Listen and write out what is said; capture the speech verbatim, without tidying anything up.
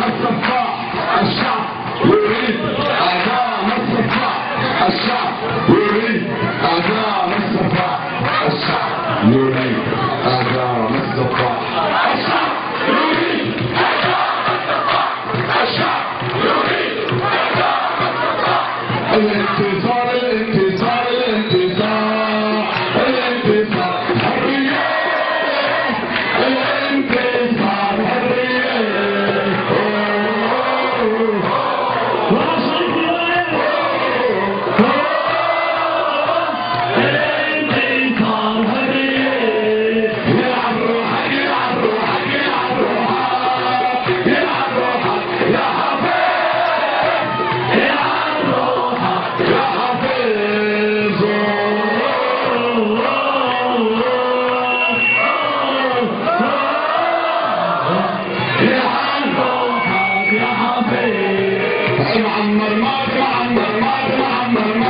الصفاء، الشعب يريد أعلام الصفاء، الشعب يريد أعلام الصفاء، الشعب يريد أعلام الصفاء، الشعب يريد أعلام الصفاء، الشعب يريد أعلام الصفاء. الانتصار الانتصار الانتصار الانتصار حرية، الانتصار حرية. الانتصار حرية. يلعب روحك يلعب روحك يلعب روحك يلعب روحك يا حفيظ، يلعب روحك يا حفيظ. يلعب روحك يا حفيظ. معمر مات معمر مات معمر مات